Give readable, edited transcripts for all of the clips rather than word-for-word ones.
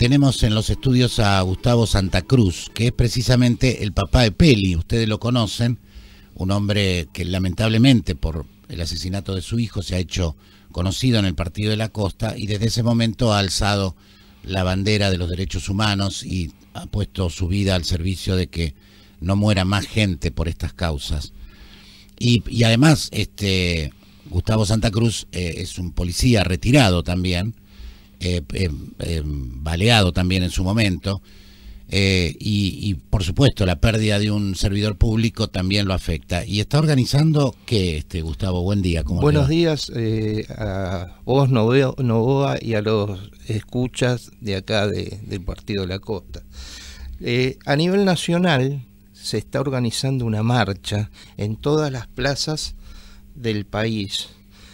tenemos en los estudios a Gustavo Santa Cruz, que es precisamente el papá de Peli. Ustedes lo conocen, un hombre que lamentablemente por el asesinato de su hijo se ha hecho conocido en el Partido de la Costa y desde ese momento ha alzado la bandera de los derechos humanos y ha puesto su vida al servicio de que no muera más gente por estas causas. Y además, Gustavo Santa Cruz es un policía retirado también, baleado también en su momento, y por supuesto la pérdida de un servidor público también lo afecta. Y está organizando ¿qué, Gustavo? Buen día. ¿Cómo Buenos días a vos, Novoa, y a los escuchas de acá del Partido de la Costa. A nivel nacional se está organizando una marcha en todas las plazas del país.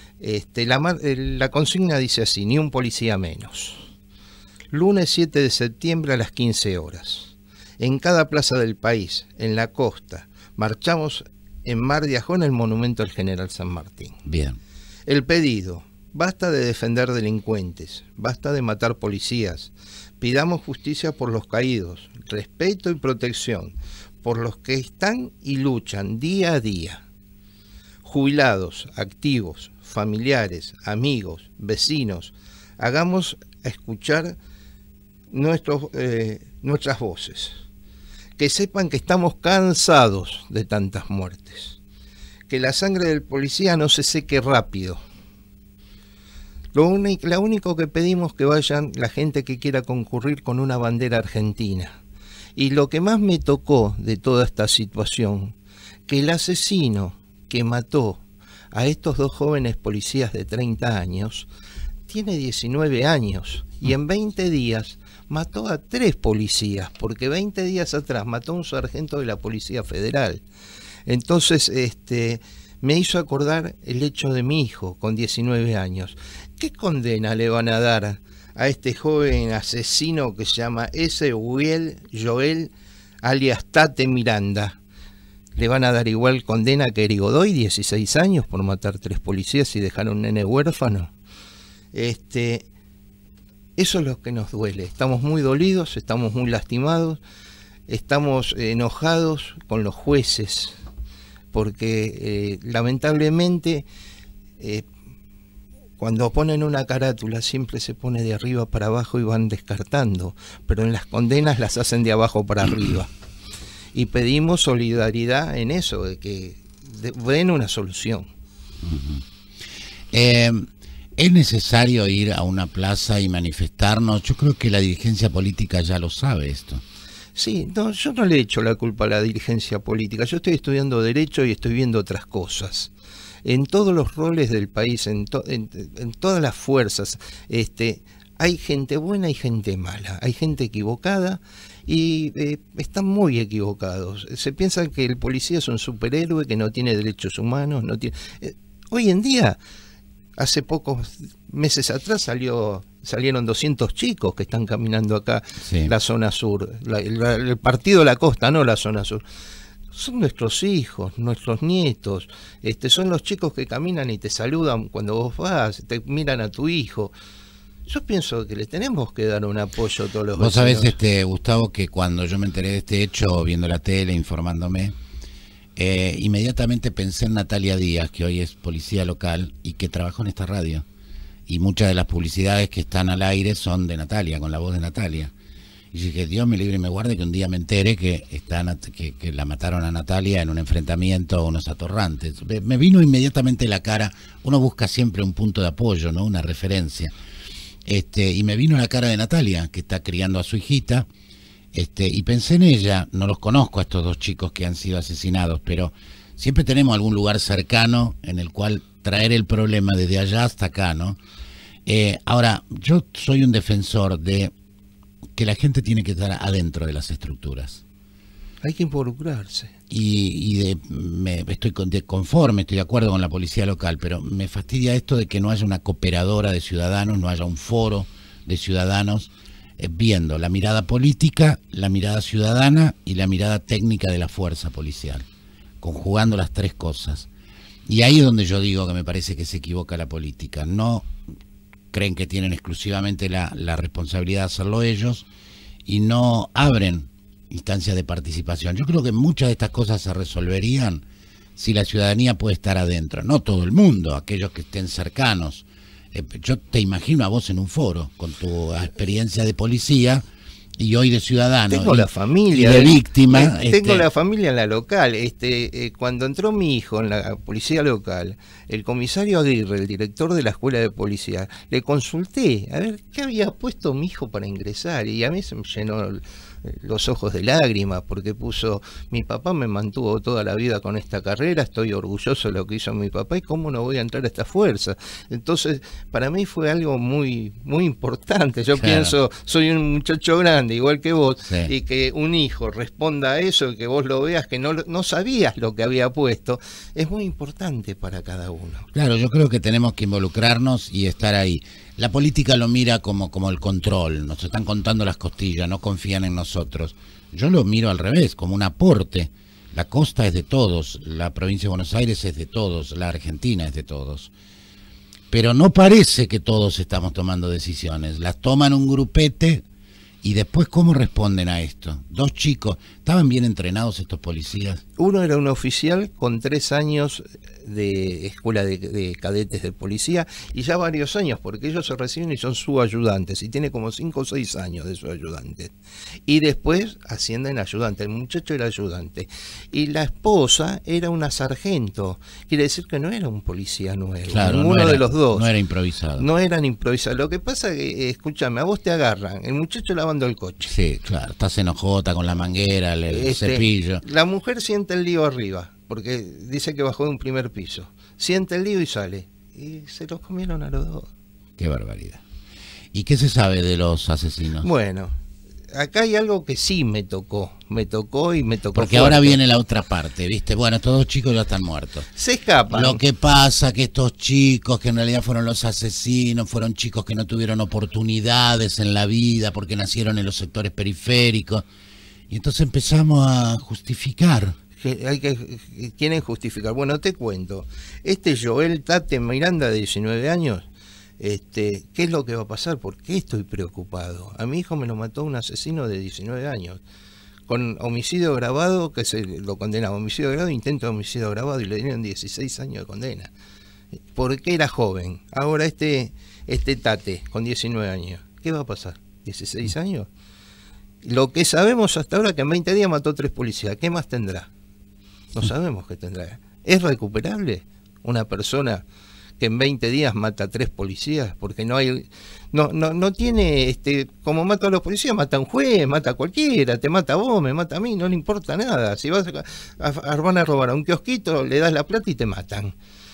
La consigna dice así: ni un policía menos. Lunes 7 de septiembre a las 15 horas. En cada plaza del país, en la costa, marchamos en Mar de Ajó en el monumento al General San Martín. Bien. El pedido: basta de defender delincuentes, basta de matar policías. Pidamos justicia por los caídos, respeto y protección por los que están y luchan día a día. Jubilados, activos, familiares, amigos, vecinos, hagamos escuchar nuestras voces. Que sepan que estamos cansados de tantas muertes. Que la sangre del policía no se seque rápido. Lo único que pedimos que vayan la gente que quiera concurrir con una bandera argentina. Y lo que más me tocó de toda esta situación, que el asesino que mató a estos dos jóvenes policías de 30 años, tiene 19 años y en 20 días mató a 3 policías, porque 20 días atrás mató a un sargento de la Policía Federal. Entonces, me hizo acordar el hecho de mi hijo con 19 años. ¿Qué condena le van a dar a este joven asesino que se llama Joel alias Tate Miranda? ¿Le van a dar igual condena que Eri Godoy, 16 años, por matar 3 policías y dejar a un nene huérfano? Eso es lo que nos duele. Estamos muy dolidos, estamos muy lastimados, estamos enojados con los jueces, porque lamentablemente cuando ponen una carátula siempre se pone de arriba para abajo y van descartando, pero en las condenas las hacen de abajo para arriba. Y pedimos solidaridad en eso, de que den una solución. ¿Es necesario ir a una plaza y manifestarnos? Yo creo que la dirigencia política ya lo sabe esto. Sí, no, yo no le echo la culpa a la dirigencia política. Yo estoy estudiando Derecho y estoy viendo otras cosas. En todos los roles del país, en todas las fuerzas, hay gente buena y gente mala. Hay gente equivocada y están muy equivocados. Se piensa que el policía es un superhéroe que no tiene derechos humanos. Hoy en día, hace pocos meses atrás salieron 200 chicos que están caminando acá, sí, la zona sur, el Partido de la Costa, no la zona sur. Son nuestros hijos, nuestros nietos, son los chicos que caminan y te saludan cuando vos vas, te miran a tu hijo. Yo pienso que le tenemos que dar un apoyo a todos los vecinos. Vos sabés, Gustavo, que cuando yo me enteré de este hecho, viendo la tele, informándome, inmediatamente pensé en Natalia Díaz, que hoy es policía local y que trabajó en esta radio. Y muchas de las publicidades que están al aire son de Natalia, con la voz de Natalia. Y dije, Dios me libre y me guarde que un día me entere que la mataron a Natalia en un enfrentamiento a unos atorrantes. Me vino inmediatamente la cara. Uno busca siempre un punto de apoyo, ¿no? Una referencia. Y me vino la cara de Natalia, que está criando a su hijita. Y pensé en ella. No los conozco a estos dos chicos que han sido asesinados, pero siempre tenemos algún lugar cercano en el cual traer el problema desde allá hasta acá, ¿no? Ahora, yo soy un defensor de que la gente tiene que estar adentro de las estructuras. Hay que involucrarse. Estoy conforme, estoy de acuerdo con la policía local, pero me fastidia esto de que no haya una cooperadora de ciudadanos, no haya un foro de ciudadanos viendo la mirada política, la mirada ciudadana y la mirada técnica de la fuerza policial, conjugando las tres cosas. Y ahí es donde yo digo que me parece que se equivoca la política. No creen que tienen exclusivamente la responsabilidad de hacerlo ellos y no abren instancias de participación. Yo creo que muchas de estas cosas se resolverían si la ciudadanía puede estar adentro, no todo el mundo, aquellos que estén cercanos. Yo te imagino a vos en un foro, con tu experiencia de policía y hoy de ciudadano. Tengo la familia. Y de víctima. Tengo la familia en la local. Cuando entró mi hijo en la policía local, el comisario Aguirre, el director de la escuela de policía, le consulté a ver qué había puesto mi hijo para ingresar, y a mí se me llenó los ojos de lágrimas, porque puso: mi papá me mantuvo toda la vida con esta carrera, estoy orgulloso de lo que hizo mi papá, y cómo no voy a entrar a esta fuerza. Entonces, para mí fue algo muy, muy importante. Yo pienso, soy un muchacho grande, igual que vos, sí, y que un hijo responda a eso, que vos lo veas, que no sabías lo que había puesto, es muy importante para cada uno. Claro, yo creo que tenemos que involucrarnos y estar ahí. La política lo mira como el control, nos están contando las costillas, no confían en nosotros. Yo lo miro al revés, como un aporte. La costa es de todos, la provincia de Buenos Aires es de todos, la Argentina es de todos. Pero no parece que todos estamos tomando decisiones, las toman un grupete. ¿Y después cómo responden a esto? Dos chicos, ¿estaban bien entrenados estos policías? Uno era un oficial con 3 años de escuela de cadetes de policía, y ya varios años, porque ellos se reciben y son subayudantes, y tiene como 5 o 6 años de subayudante. Y después ascienden a ayudante, el muchacho era ayudante. Y la esposa era una sargento, quiere decir que no era un policía nuevo, claro, ninguno de los dos. No era improvisado. No eran improvisados. Lo que pasa es que, escúchame, a vos te agarran, el muchacho lavando el coche. Sí, claro, estás enojota con la manguera, el cepillo. La mujer siente el lío arriba, porque dice que bajó de un primer piso. Siente el lío y sale. Y se los comieron a los dos. Qué barbaridad. ¿Y qué se sabe de los asesinos? Bueno, acá hay algo que sí me tocó y me tocó. Porque fuerte. Ahora viene la otra parte, ¿viste? Bueno, estos 2 chicos ya están muertos. Se escapan. Lo que pasa que estos chicos, que en realidad fueron los asesinos, fueron chicos que no tuvieron oportunidades en la vida porque nacieron en los sectores periféricos. Y entonces empezamos a justificar. Quieren justificar. Bueno, te cuento. Joel Tate Miranda, de 19 años, ¿qué es lo que va a pasar? ¿Por qué estoy preocupado? A mi hijo me lo mató un asesino de 19 años, con homicidio agravado, que se lo condenaba, homicidio agravado, intento de homicidio agravado, y le dieron 16 años de condena. Porque era joven. Ahora este Tate, con 19 años, ¿qué va a pasar? ¿16 años? Lo que sabemos hasta ahora, que en 20 días mató 3 policías. ¿Qué más tendrá? No sabemos qué tendrá. ¿Es recuperable una persona que en 20 días mata a 3 policías? Porque no tiene, como mata a los policías, mata a un juez, mata a cualquiera, te mata a vos, me mata a mí, no le importa nada. Si van a robar a un kiosquito, le das la plata y te matan.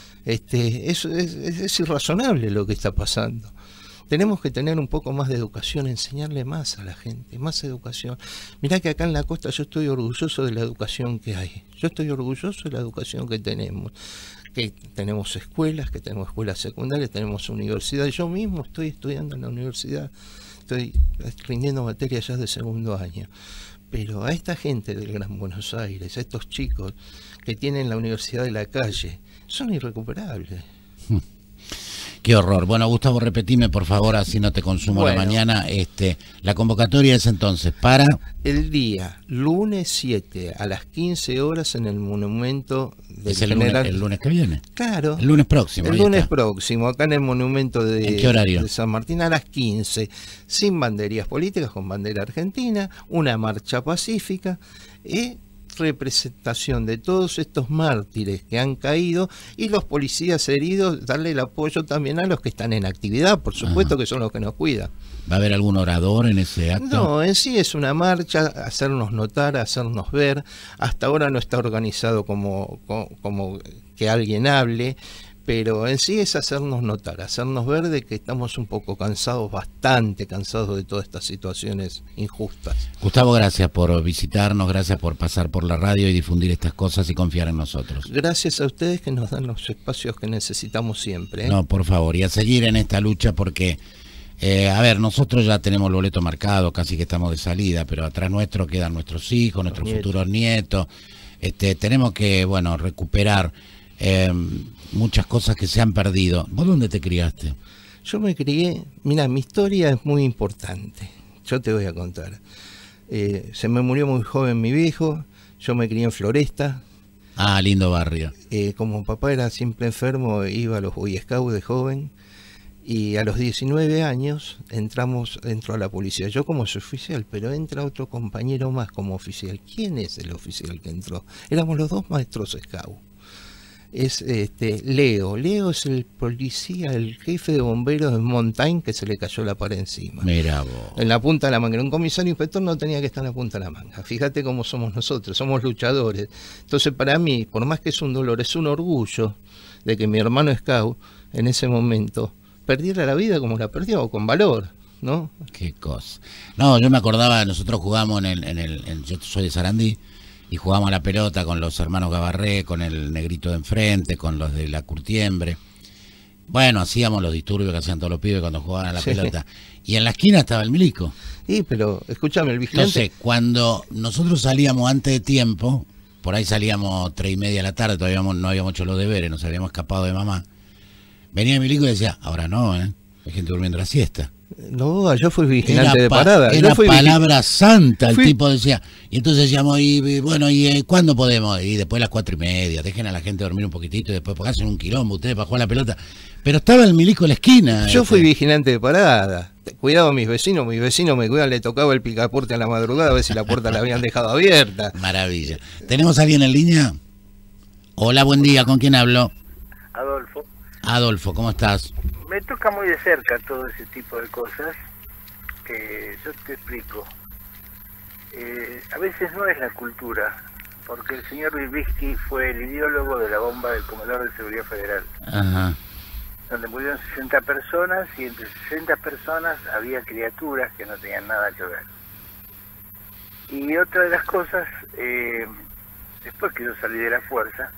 Es irrazonable lo que está pasando. Tenemos que tener un poco más de educación, enseñarle más a la gente, más educación. Mirá que acá en la costa yo estoy orgulloso de la educación que hay. Yo estoy orgulloso de la educación que tenemos escuelas, que tenemos escuelas secundarias, tenemos universidad. Yo mismo estoy estudiando en la universidad, estoy rindiendo materias ya de 2º año. Pero a esta gente del Gran Buenos Aires, a estos chicos que tienen la universidad de la calle, son irrecuperables. Qué horror. Bueno, Gustavo, repetime por favor, así no te consumo la mañana. La convocatoria es entonces para... El día lunes 7 a las 15 horas en el monumento del ¿Es el lunes que viene? Claro. El lunes próximo. El lunes próximo, acá en el monumento de... ¿En qué horario? De San Martín, a las 15, sin banderías políticas, con bandera argentina, una marcha pacífica y representación de todos estos mártires que han caído, y los policías heridos, darle el apoyo también a los que están en actividad, por supuesto. Ajá. Que son los que nos cuidan. ¿Va a haber algún orador en ese acto? No, en sí es una marcha, hacernos notar, hacernos ver. Hasta ahora no está organizado como que alguien hable, pero en sí es hacernos notar, hacernos ver de que estamos un poco cansados, bastante cansados de todas estas situaciones injustas. Gustavo, gracias por visitarnos, gracias por pasar por la radio y difundir estas cosas y confiar en nosotros. Gracias a ustedes, que nos dan los espacios que necesitamos siempre. No, por favor, y a seguir en esta lucha, porque, a ver, nosotros ya tenemos el boleto marcado, casi que estamos de salida, pero atrás nuestro quedan nuestros hijos, nuestros futuros nietos. Tenemos que, bueno, recuperar muchas cosas que se han perdido. ¿Vos dónde te criaste? Yo me crié, mira, mi historia es muy importante, yo te voy a contar. Se me murió muy joven mi viejo, yo me crié en Floresta. Ah, lindo barrio. Como papá era siempre enfermo, iba a los Boy Scouts de joven. Y a los 19 años entró a la policía, yo como oficial, pero entra otro compañero más como oficial. ¿Quién es el oficial que entró? Éramos los dos maestros scout. Es Leo es el policía, el jefe de bomberos de Montaigne, que se le cayó la pared encima. Mira vos. En la punta de la manga. Un comisario inspector no tenía que estar en la punta de la manga. Fíjate cómo somos nosotros, somos luchadores. Entonces para mí, por más que es un dolor, es un orgullo de que mi hermano scout en ese momento perdiera la vida como la perdió, con valor, ¿no? Qué cosa. No, yo me acordaba, nosotros jugamos yo soy de Sarandí, y jugábamos a la pelota con los hermanos Gabarré, con el negrito de enfrente, con los de la Curtiembre. Bueno, hacíamos los disturbios que hacían todos los pibes cuando jugaban a la pelota. Y en la esquina estaba el milico. Sí, pero escúchame, el vigilante... Entonces, cuando nosotros salíamos antes de tiempo, por ahí salíamos 3:30 de la tarde, todavía no habíamos hecho los deberes, nos habíamos escapado de mamá. Venía el milico y decía, ahora no, hay gente durmiendo la siesta. No, yo fui vigilante de parada. Era palabra santa, el tipo decía. Y entonces decíamos, ¿y cuándo podemos? Y después a las 4:30, dejen a la gente dormir un poquitito y después porque hacen un quilombo ustedes para jugar la pelota. Pero estaba el milico en la esquina. Yo fui vigilante de parada. Cuidado a mis vecinos me cuidan, le tocaba el picaporte a la madrugada a ver si la puerta la habían dejado abierta. Maravilla. ¿Tenemos a alguien en línea? Hola, buen día, ¿con quién hablo? Adolfo. Adolfo, ¿cómo estás? Me toca muy de cerca todo ese tipo de cosas. Yo te explico. A veces no es la cultura, porque el señor Vilbisky fue el ideólogo de la bomba del Comedor de Seguridad Federal. Ajá. Donde murieron 60 personas y entre 60 personas había criaturas que no tenían nada que ver. Y otra de las cosas, después que yo salí de la fuerza,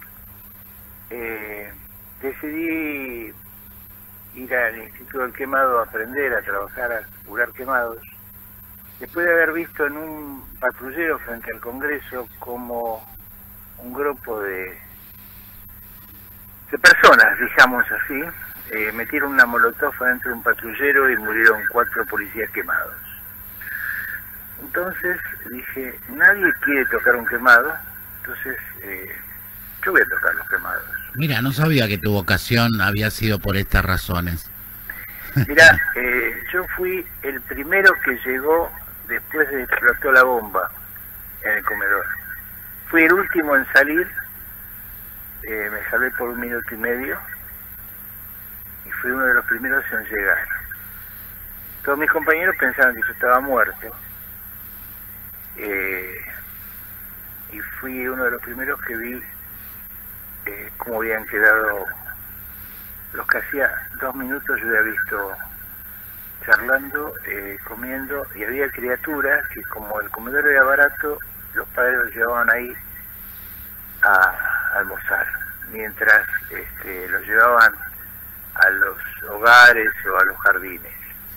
decidí ir al Instituto del Quemado a aprender a trabajar, a curar quemados, después de haber visto en un patrullero frente al Congreso como un grupo de personas, digamos así, metieron una molotov dentro de un patrullero y murieron 4 policías quemados. Entonces dije, nadie quiere tocar un quemado, entonces yo voy a tocar los quemados. Mira, no sabía que tu vocación había sido por estas razones. Mira, yo fui el primero que llegó después de que explotó la bomba en el comedor. Fui el último en salir, me salvé por 1 minuto y medio y fui uno de los primeros en llegar. Todos mis compañeros pensaban que yo estaba muerto y fui uno de los primeros que vi cómo habían quedado los que hacía 2 minutos yo había visto charlando, comiendo, y había criaturas que como el comedor era barato, los padres los llevaban ahí a almorzar, mientras los llevaban a los hogares o a los jardines.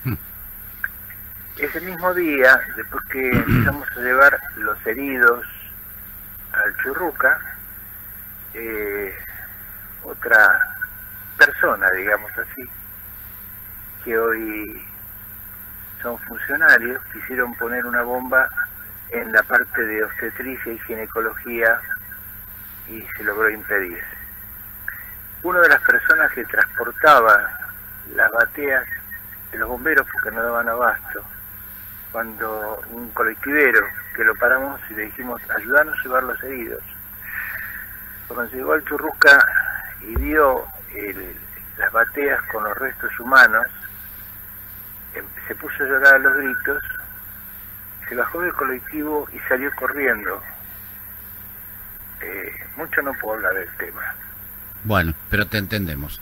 Ese mismo día, después que empezamos a llevar los heridos al Churruca, otra persona, digamos así, que hoy son funcionarios, quisieron poner una bomba en la parte de obstetricia y ginecología y se logró impedir. Una de las personas que transportaba las bateas de los bomberos, porque no daban abasto, cuando un colectivero que lo paramos y le dijimos, ayúdanos a llevar los heridos. Cuando llegó al Churruca y vio las bateas con los restos humanos, se puso a llorar a los gritos, se bajó del colectivo y salió corriendo. Mucho no puedo hablar del tema. Bueno, pero te entendemos.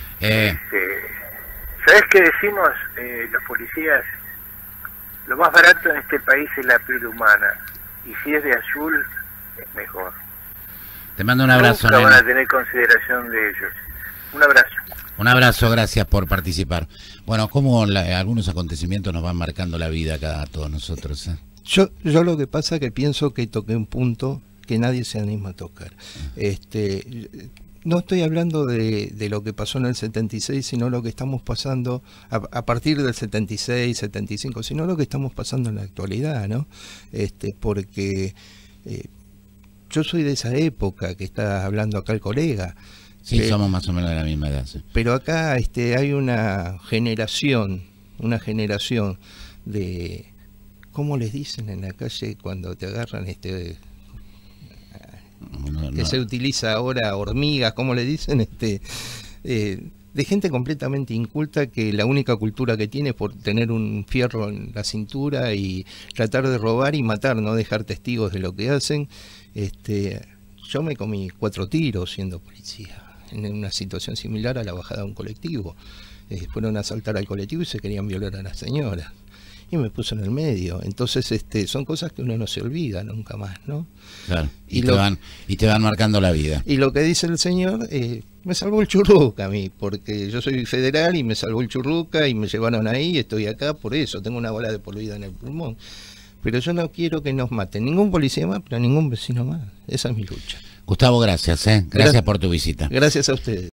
¿Sabés qué decimos los policías? Lo más barato en este país es la piel humana, y si es de azul, es mejor. Te mando un abrazo. Nunca van a tener consideración de ellos. Un abrazo. Un abrazo, gracias por participar. Bueno, como algunos acontecimientos nos van marcando la vida a todos nosotros. Yo lo que pasa es que pienso que toqué un punto que nadie se anima a tocar. No estoy hablando de lo que pasó en el 76, sino lo que estamos pasando a partir del 76, 75, sino lo que estamos pasando en la actualidad, ¿no? Porque yo soy de esa época que está hablando acá el colega. Sí, somos más o menos de la misma edad. Sí. Pero acá hay una generación de, ¿cómo les dicen en la calle cuando te agarran que se utiliza ahora, hormigas, ¿cómo le dicen? De gente completamente inculta que la única cultura que tiene es por tener un fierro en la cintura y tratar de robar y matar, no dejar testigos de lo que hacen. Yo me comí 4 tiros siendo policía, en una situación similar a la bajada de un colectivo. Fueron a asaltar al colectivo y se querían violar a la señora. Y me puso en el medio. Entonces son cosas que uno no se olvida nunca más, ¿no? Claro. Y te van marcando la vida. Y lo que dice el señor, me salvó el churruca a mí, porque yo soy federal y me salvó el churruca y me llevaron ahí, estoy acá por eso, tengo una bala de por vida en el pulmón. Pero yo no quiero que nos maten, ningún policía más, pero ningún vecino más. Esa es mi lucha. Gustavo, gracias. Gracias por tu visita. Gracias a ustedes.